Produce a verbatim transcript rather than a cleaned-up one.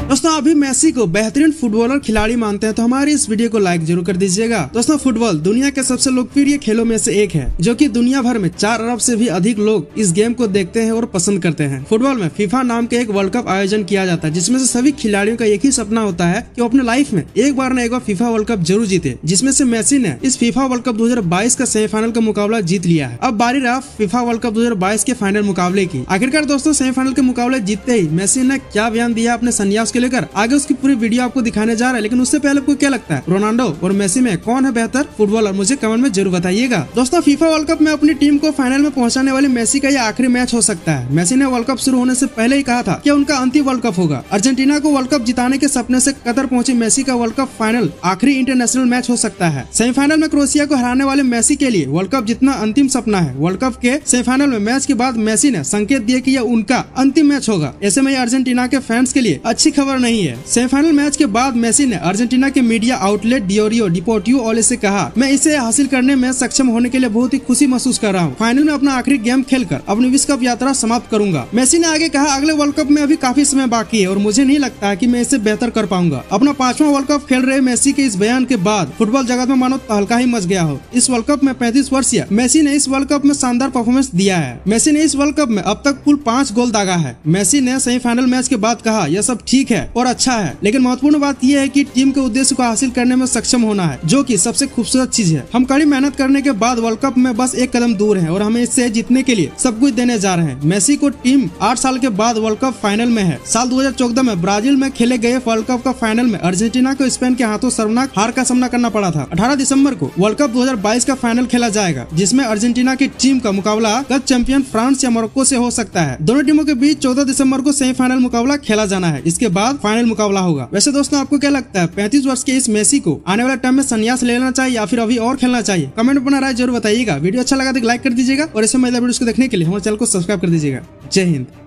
दोस्तों अभी मेसी को बेहतरीन फुटबॉलर खिलाड़ी मानते हैं तो हमारी इस वीडियो को लाइक जरूर कर दीजिएगा। दोस्तों फुटबॉल दुनिया के सबसे लोकप्रिय खेलों में से एक है जो कि दुनिया भर में चार अरब से भी अधिक लोग इस गेम को देखते हैं और पसंद करते हैं। फुटबॉल में फीफा नाम के एक वर्ल्ड कप आयोजन किया जाता है जिसमें से सभी खिलाड़ियों का एक ही सपना होता है कि वो अपने लाइफ में एक बार न एक बार फीफा वर्ल्ड कप जरूर जीते, जिसमें से मेसी ने इस फीफा वर्ल्ड कप दो हज़ार बाईस का सेमीफाइनल का मुकाबला जीत लिया है। अब बारी रहा फीफा वर्ल्ड कप दो हज़ार बाईस के फाइनल मुकाबले की। आखिरकार दोस्तों सेमीफाइनल के मुकाबले जीतते ही मेसी ने क्या बयान दिया अपने संन्यास को लेकर, आगे उसकी पूरी वीडियो आपको दिखाने जा रहा है। लेकिन उससे पहले आपको क्या लगता है रोनाल्डो और मेसी में कौन है बेहतर फुटबॉलर, मुझे कमेंट में जरूर बताइएगा। दोस्तों फीफा वर्ल्ड कप में अपनी टीम को फाइनल में पहुंचाने वाले मेसी का यह आखिरी मैच हो सकता है। मेसी ने वर्ल्ड कप शुरू होने से पहले ही कहा था कि उनका अंतिम वर्ल्ड कप होगा। अर्जेंटीना को वर्ल्ड कप जिताने के सपने से कतर पहुंचे मेसी का वर्ल्ड कप फाइनल आखिरी इंटरनेशनल मैच हो सकता है। सेमीफाइनल में क्रोएशिया को हराने वाले मेसी के लिए वर्ल्ड कप जितना अंतिम सपना है। वर्ल्ड कप के सेमीफाइनल में मैच के बाद मेसी ने संकेत दिए कि यह उनका अंतिम मैच होगा। ऐसे में अर्जेंटीना के फैंस के लिए अच्छी खबर नहीं है। सेमीफाइनल मैच के बाद मेसी ने अर्जेंटीना के मीडिया आउटलेट डियोरियो डिपोर्टियो ओले से कहा, मैं इसे हासिल करने में सक्षम होने के लिए बहुत ही खुशी महसूस कर रहा हूँ। फाइनल में अपना आखिरी गेम खेलकर अपनी विश्व कप यात्रा समाप्त करूंगा। मेसी ने आगे कहा, अगले वर्ल्ड कप में अभी काफी समय बाकी है और मुझे नहीं लगता है कि मैं इसे बेहतर कर पाऊंगा। अपना पांचवा वर्ल्ड कप खेल रहे मेसी के इस बयान के बाद फुटबॉल जगत में मानो तहलका ही मच गया हो। इस वर्ल्ड कप में पैंतीस वर्षीय मेसी ने इस वर्ल्ड कप में शानदार परफॉर्मेंस दिया है। मेसी ने इस वर्ल्ड कप में अब तक कुल पाँच गोल दागा है। मेसी ने सेमीफाइनल मैच के बाद कहा, यह सब ठीक है और अच्छा है, लेकिन महत्वपूर्ण बात यह है कि टीम के उद्देश्य को हासिल करने में सक्षम होना है, जो कि सबसे खूबसूरत चीज है। हम कड़ी मेहनत करने के बाद वर्ल्ड कप में बस एक कदम दूर हैं और हमें इससे जीतने के लिए सब कुछ देने जा रहे हैं। मेसी को टीम आठ साल के बाद वर्ल्ड कप फाइनल में है। साल दो हज़ार चौदह में ब्राजील में खेले गए वर्ल्ड कप का फाइनल में अर्जेंटीना को स्पेन के हाथों शर्मनाक हार का सामना करना पड़ा था। अठारह दिसंबर को वर्ल्ड कप दो हज़ार बाईस का फाइनल खेला जाएगा, जिसमें अर्जेंटीना की टीम का मुकाबला कप चैंपियन फ्रांस या मोरक्को से हो सकता है। दोनों टीमों के बीच चौदह दिसंबर को सेमीफाइनल मुकाबला खेला जाना है। इसके बाद फाइनल मुकाबला होगा। वैसे दोस्तों आपको क्या लगता है, पैंतीस वर्ष के इस मेसी को आने वाले टाइम में संन्यास ले लेना चाहिए या फिर अभी और खेलना चाहिए? कमेंट में अपना राय जरूर बताइएगा। वीडियो अच्छा लगा तो लाइक कर दीजिएगा और ऐसे महिला वीडियोस को देखने के लिए हमारे चैनल को सब्सक्राइब कर दीजिएगा। जय हिंद।